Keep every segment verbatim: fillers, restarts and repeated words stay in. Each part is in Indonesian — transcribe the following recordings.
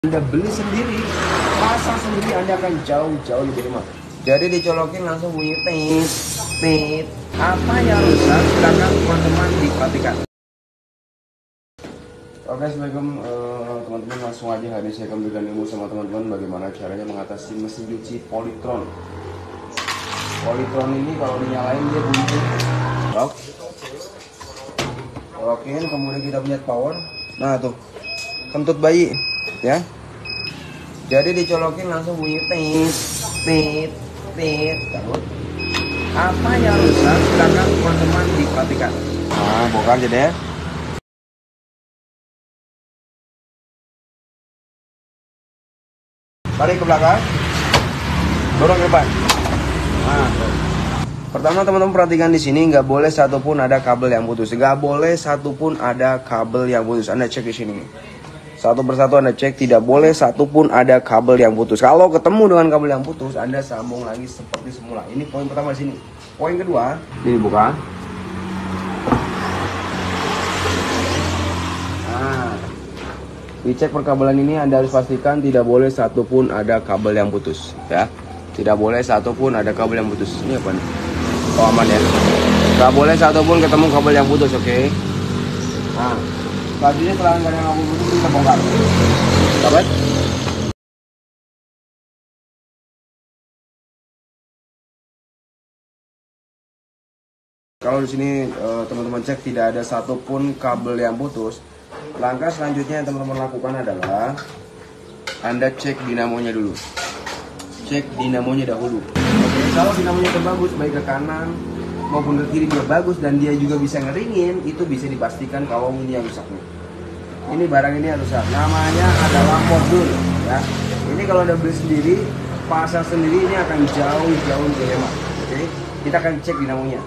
Anda beli sendiri, pasang sendiri, Anda akan jauh-jauh lebih hemat. Jadi dicolokin langsung bunyi tit, tit. Apa yang rusak? Silakan teman-teman diperhatikan. Oke, assalamualaikum teman-teman, uh, langsung aja hari ini saya akan berikan ilmu sama teman-teman bagaimana caranya mengatasi mesin cuci Polytron. Polytron ini kalau dinyalain dia bunyi lock, colokin, kemudian kita punya power. Nah tuh, kentut bayi ya. Jadi dicolokin langsung bunyi tit, tit, tit. Apa yang rusak? Silakan teman-teman diperhatikan. Nah, bongkar jadi ya. Tarik ke belakang, dorong ke depan. Nah, pertama teman-teman perhatikan di sini nggak boleh satupun ada kabel yang putus, nggak boleh satupun ada kabel yang putus. Anda cek di sini, satu persatu Anda cek, tidak boleh satupun ada kabel yang putus. Kalau ketemu dengan kabel yang putus, Anda sambung lagi seperti semula. Ini poin pertama di sini. Poin kedua, ini buka. Nah, dicek perkabelan ini, Anda harus pastikan tidak boleh satupun ada kabel yang putus ya. Tidak boleh satupun ada kabel yang putus. Ini apa nih? Oh, aman ya. Tidak boleh satupun ketemu kabel yang putus, oke okay? Nah, selanjutnya setelah nggak ada kabel putus, kita bongkar. Dapat? Kalau di sini teman-teman cek tidak ada satupun kabel yang putus, langkah selanjutnya yang teman-teman lakukan adalah Anda cek dinamonya dulu. Cek dinamonya dahulu. Oke, kalau dinamonya udah bagus, baik ke kanan maupun ke kiri dia bagus dan dia juga bisa ngeringin, itu bisa dipastikan kalau ini yang rusak nih. Ini barang ini yang rusak. Namanya adalah modul ya. Ini kalau udah beli sendiri, pasang sendiri, ini akan jauh-jauh lebih hemat. Oke, kita akan cek dinamonya.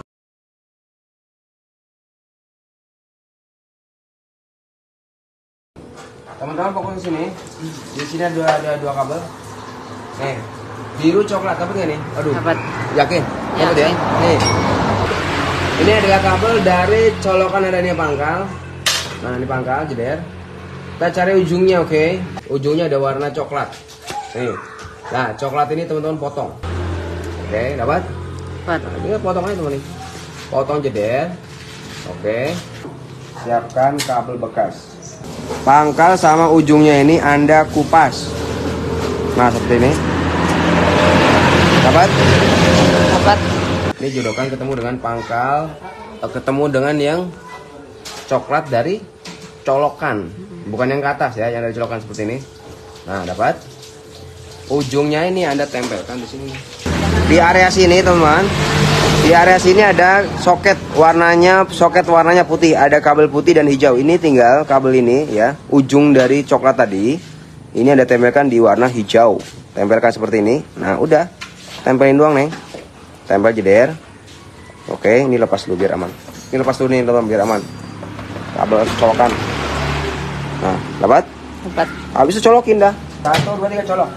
Teman-teman fokus di sini. Di sini ada ada dua kabel. Nih, biru coklat, dapat nggak nih? Aduh, dapat. Yakin? Dapat ya? Nih, ini adalah kabel dari colokan adanya pangkal. Nah, ini pangkal jeder. Kita cari ujungnya, oke? Okay? Ujungnya ada warna coklat. Nih, nah coklat ini teman-teman potong. Oke, okay, dapat? Dapat. Nah, ini potong aja teman nih. Potong jeder. Oke. Okay. Siapkan kabel bekas. Pangkal sama ujungnya ini Anda kupas. Nah, seperti ini. Dapat? Dapat. Ini jodohkan ketemu dengan pangkal, ketemu dengan yang coklat dari colokan, bukan yang ke atas ya, yang dari colokan seperti ini. Nah, dapat. Ujungnya ini Anda tempelkan di sini. Di area sini, teman-teman. Di area sini ada soket warnanya, soket warnanya putih, ada kabel putih dan hijau. Ini tinggal kabel ini ya, ujung dari coklat tadi. Ini Anda tempelkan di warna hijau. Tempelkan seperti ini. Nah, udah. Tempelin doang, Neng. Tempel jeder. Oke, ini lepas dulu biar aman. Ini lepas dulu nih, teman, biar aman. Kabel colokan. Nah, dapat? Dapat. Habis itu colokin dah. Satu, dua, tiga, colok.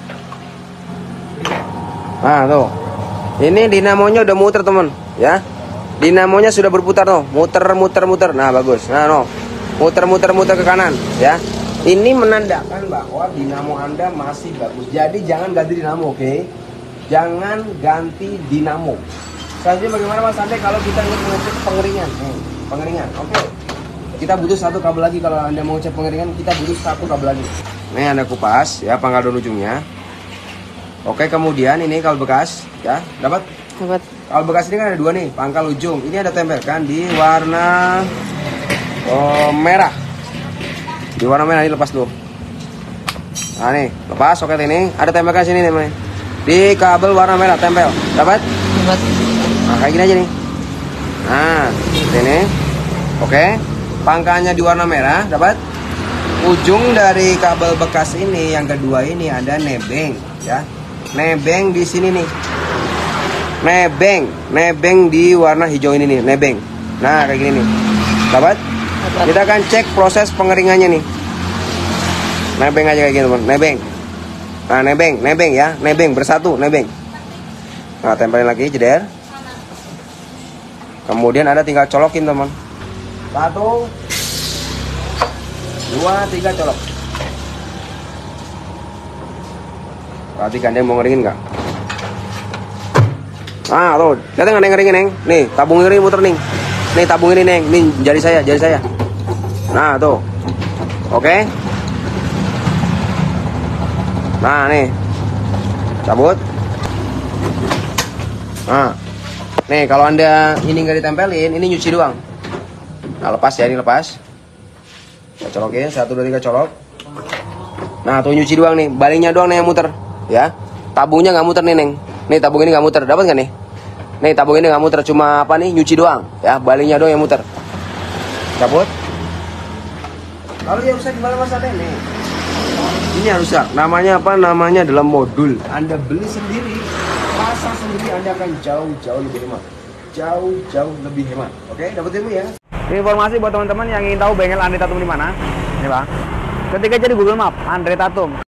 Nah, tuh. Ini dinamonya udah muter, teman, ya. Dinamonya sudah berputar tuh, muter, muter, muter. Nah, bagus. Nah, no. Muter, muter, muter ke kanan, ya. Ini menandakan bahwa dinamo Anda masih bagus. Jadi jangan ganti dinamo, oke? Okay? Jangan ganti dinamo. Selanjutnya bagaimana Mas Ande kalau kita ingin mengecek pengeringan? Nih, pengeringan, oke. Okay. Kita butuh satu kabel lagi kalau Anda mau cek pengeringan, kita butuh satu kabel lagi. Nih Anda kupas, ya, pangkal dan ujungnya. Oke, kemudian ini kabel bekas, ya, dapat? Dapat. Kabel bekas ini kan ada dua nih, pangkal ujung. Ini ada tempelkan di warna oh, merah. Di warna merah ini lepas dulu. Nah nih, lepas soket ini, ada tempelkan sini nih, nih. Di kabel warna merah tempel, dapat? Dapat. Nah, kayak gini aja nih. Nah, ini. Oke, pangkalnya di warna merah, dapat? Ujung dari kabel bekas ini yang kedua ini ada nebeng, ya. Nebeng di sini nih. Nebeng, nebeng di warna hijau ini nih, nebeng. Nah, kayak gini nih. Dapat? Dapat. Kita akan cek proses pengeringannya nih. Nebeng aja kayak gini, teman. Nebeng. Nah, nebeng, nebeng ya, nebeng bersatu, nebeng. Nah, tempelin lagi jeder. Kemudian ada tinggal colokin, teman. Satu, dua, tiga, colok. Perhatikan dia mau ngeringin nggak? Ah, tuh, lihat nggak neng ngeringin neng? Nih, tabung ini muter nih. Nih tabung ini neng, nih jari saya, jari saya. Nah tuh, oke. Nah nih, cabut. Nah, nih kalau anda ini nggak ditempelin, ini nyuci doang. Nah lepas ya, ini lepas. Kita colokin, satu dua tiga colok. Nah tuh nyuci doang nih, balingnya doang nih yang muter, ya. Tabungnya nggak muter nih neng. Nih tabung ini nggak muter, dapat nggak nih? Nih tabung ini nggak muter, cuma apa nih? Nyuci doang, ya. Balingnya doang yang muter. Cabut. Lalu yang rusak gimana mas Ade nih? Ini yang rusak. Namanya apa? Namanya adalah modul. Anda beli sendiri, pasang sendiri, Anda akan jauh-jauh lebih hemat. Jauh-jauh lebih hemat. Oke, dapat ilmu ya. Informasi buat teman-teman yang ingin tahu bengkel Andre Tatum di mana. Ini bang. Ketika jadi Google Map Andre Tatum.